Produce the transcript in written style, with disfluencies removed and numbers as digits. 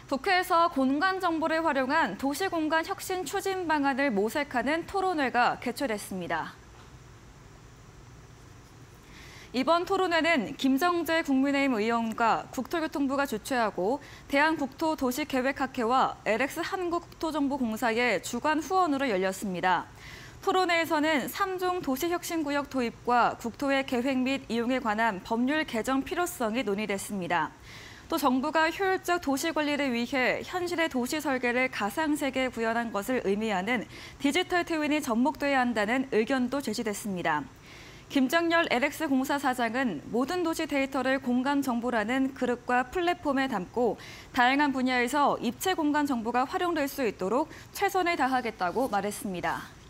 국회에서 공간 정보를 활용한 도시공간 혁신 추진 방안을 모색하는 토론회가 개최됐습니다. 이번 토론회는 김정재 국민의힘 의원과 국토교통부가 주최하고 대한국토도시계획학회와 LX 한국국토정보공사의 주관 후원으로 열렸습니다. 토론회에서는 3종 도시혁신구역 도입과 국토의 계획 및 이용에 관한 법률 개정 필요성이 논의됐습니다. 또 정부가 효율적 도시 관리를 위해 현실의 도시 설계를 가상세계에 구현한 것을 의미하는 디지털 트윈이 접목돼야 한다는 의견도 제시됐습니다. 김정열 LX공사 사장은 모든 도시 데이터를 공간 정보라는 그릇과 플랫폼에 담고 다양한 분야에서 입체 공간 정보가 활용될 수 있도록 최선을 다하겠다고 말했습니다.